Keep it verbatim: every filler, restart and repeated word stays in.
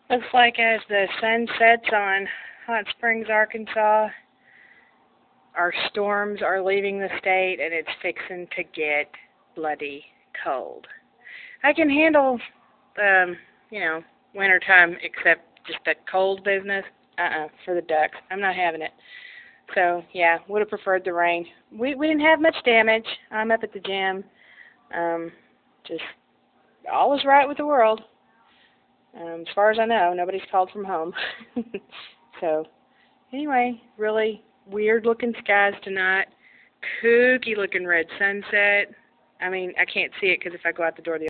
Looks like as the sun sets on Hot Springs, Arkansas, our storms are leaving the state and it's fixing to get bloody cold. I can handle, um, you know, wintertime except just the cold business. Uh-uh, for the ducks. I'm not having it. So, yeah, would have preferred the rain. We we didn't have much damage. I'm up at the gym. Um, just all is right with the world. Um, as far as I know, nobody's called from home. So, anyway, really weird-looking skies tonight. Kooky-looking red sunset. I mean, I can't see it because if I go out the door, the